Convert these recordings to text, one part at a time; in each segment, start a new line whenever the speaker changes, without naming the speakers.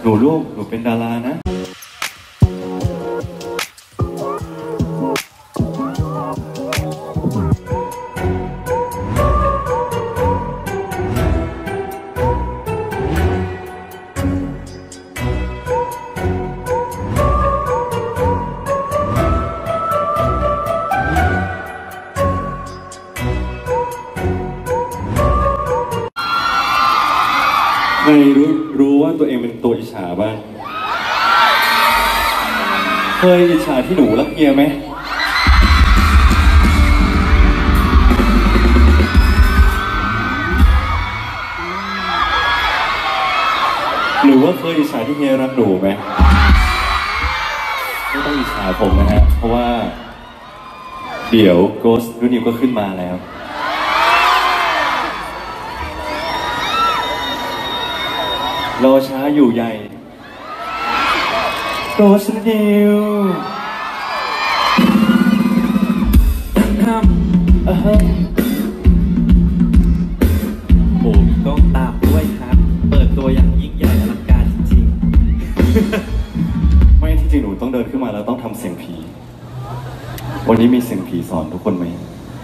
หนูลูกหนูเป็นดารานะใครรู้ว่าตัวเองเป็นตัวอิจฉาบ้างเคยอิจฉาที่หนูรักเฮียไหมหรือว่าเคยอิจฉาที่เฮียรักหนูไหมไม่ต้องอิจฉาผมนะฮะเพราะว่าเดี๋ยวโกสต์รุ่นนิวก็ขึ้นมาแล้วรอช้าอยู่ใหญ่โกสต์นิว
โอ้มีกล้องตามด้วยครับเปิดตัวอย่างยิ่งใหญ่อลังการจริง
ๆไม่ที่จริงหนูต้องเดินขึ้นมาแล้วต้องทำเสียงผีวันนี้มีเสียงผีสอนทุกคนไหม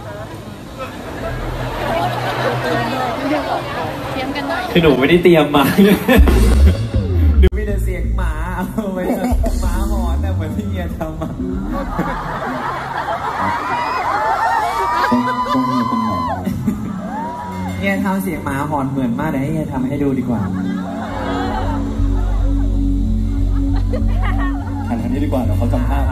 คือหนูไม่ได้เตรียมมาดูมีแต่เสียงหมาเอาไปหมาหอนแต่เหมือนที่เฮียทำมาเฮียทำเสียงหมาหอนเหมือนมากเดี๋ยวให้เฮียทำให้ดูดีกว่า
หันนี้ดีกว่าเดี๋ยวเขาจำภาพ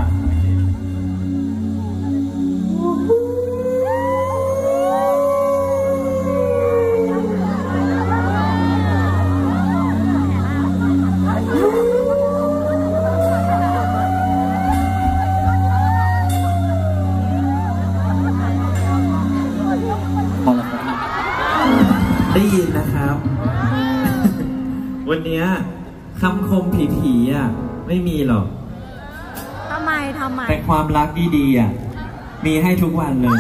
ได้ยินนะครับวันนี้คำคมผีๆอ่ะไม่มีหรอก
ทำไม
แต่ความรักดีๆอ่ะมีให้ทุกวันเลย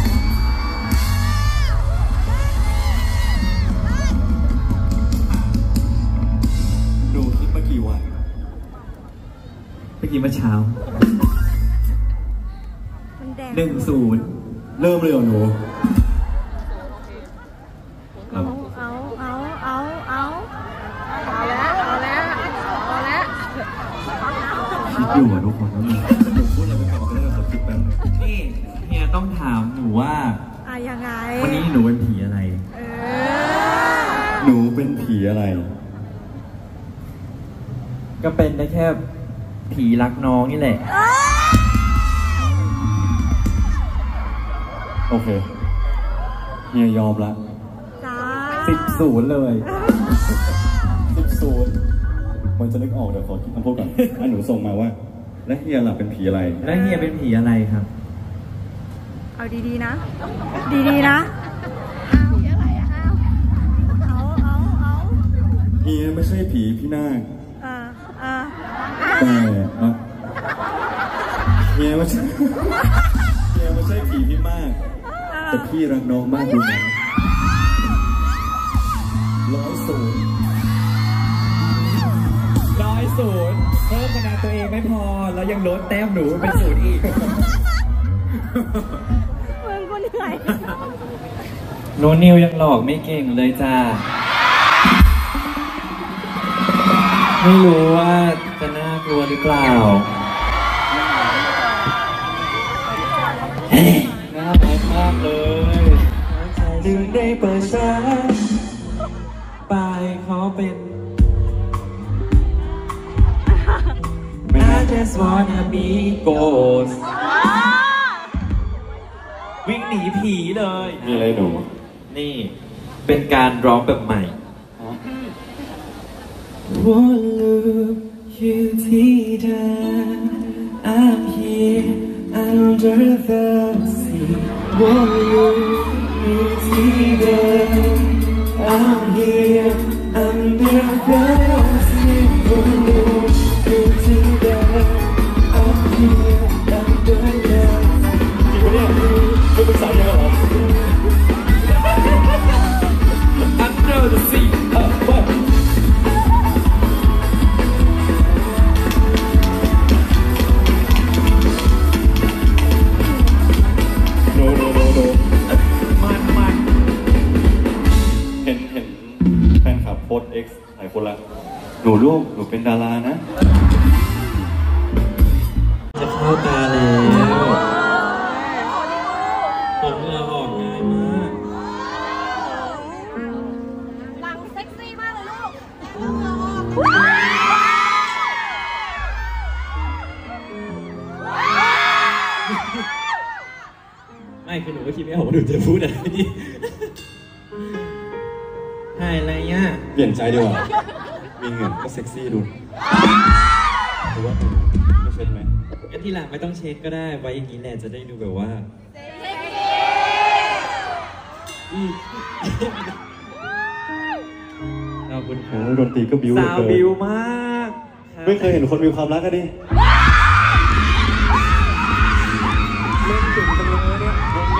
ดูคิดเมื่อกี่วัน
เมื่อกี้เมื่อเช้า10เ
ริ่มเลยเหรอหนูอยู่อะทุกคนแล้วพูดอะไรไม่พอก็ได้เราคิดแป๊บ
นี่เฮียต้องถามหนูว่า
ยังไง
วันนี้หนูเป็นผีอะไร
หนูเป็นผีอะไร
ก็เป็นได้แค่ผีรักน้องนี่แหละ
โอเคเฮียยอมละ
10เลย
10มันจะนึกออกเดี๋ยวขอคิดคำพูดก่อนหนูส่งมาว่าแล้วเฮียล่ะเป็นผีอะไร
แล้วเฮียเป็นผีอะไรครับ
เอาดีๆนะดีๆนะผีอะไรเอา
เฮียไม่ใช่ผีพี่นาคแต่เฮียไม่ใช่ผีพี่มากแต่พี่รักน้องมากดูนะ
100เพิ่มคะแนนตัวเองไม่พอแล้วยังลดแต้มหนูเป็น0อีก
มึงก็เหนื่อย
โนนิวยังหลอกไม่เก่งเลยจ้าไม่รู้ว่าจะน่ากลัวหรือเปล่า
น่ารักมากเลยดึงได้เปิดซ้าย
ปลายเขาเป็นI just wanna be ghost วิ่งหนีผีเลย
มีอะไรหนู
นี่เป็นการร้องแบบใหม่ Won't look you ที่เดิม I'm here under the sea Won't look you ที่เดิม I'm here under the sea Won't look you ที่เดิม I'm here under the sea
จริงปะเนี่ยไม่เป็นสายยังเหรอ
Under the sea
X หลายคนละหนูลูกหนูเป็นดารานะ
จะเข้าตาแล้วผมเหงื่อออกง่ายมาก
หลังเซ็กซี่มากเลยลูก
ไม่คือหนูก็คิดไม่ออกว่าหนูจะพูดอะไรดีหายอะไรอ่ะ
เปลี่ยนใจดีกว่ามีเงินก็เซ็กซี่ดูหรือว่าไม่เช็ดไหม
งั้นทีหลังไม่ต้องเช็คก็ได้ไว้อย่างนี้แหละจะได้ดูแบบว่าขอบคุณค
โอ้
รับ
ยดนตรีก็บิ้วเหลือ
สาว
เกิน
บิวมาก
ไม่เคยเห็นคนมีความรักกันดิเล่นเก่งจังเลยเนี่ยวงนี้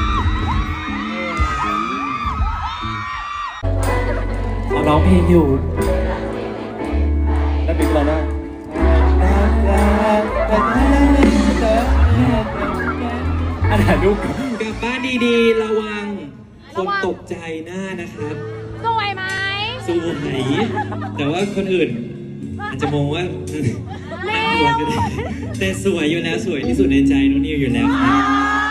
เราร้องเพลงอยู่
ได้ปิ๊กเราได้
อันถ่ายรูปกลับบ้านดีๆระวังคนตกใจหน้านะครับ
สวยไหม
สวยแต่ว่าคนอื่นอาจจะมองว่า
เร็
สวยก็ได้แต่สวยอยู่แล้วสวยที่สุดในใจน้องนิวอยู่แล้วครับ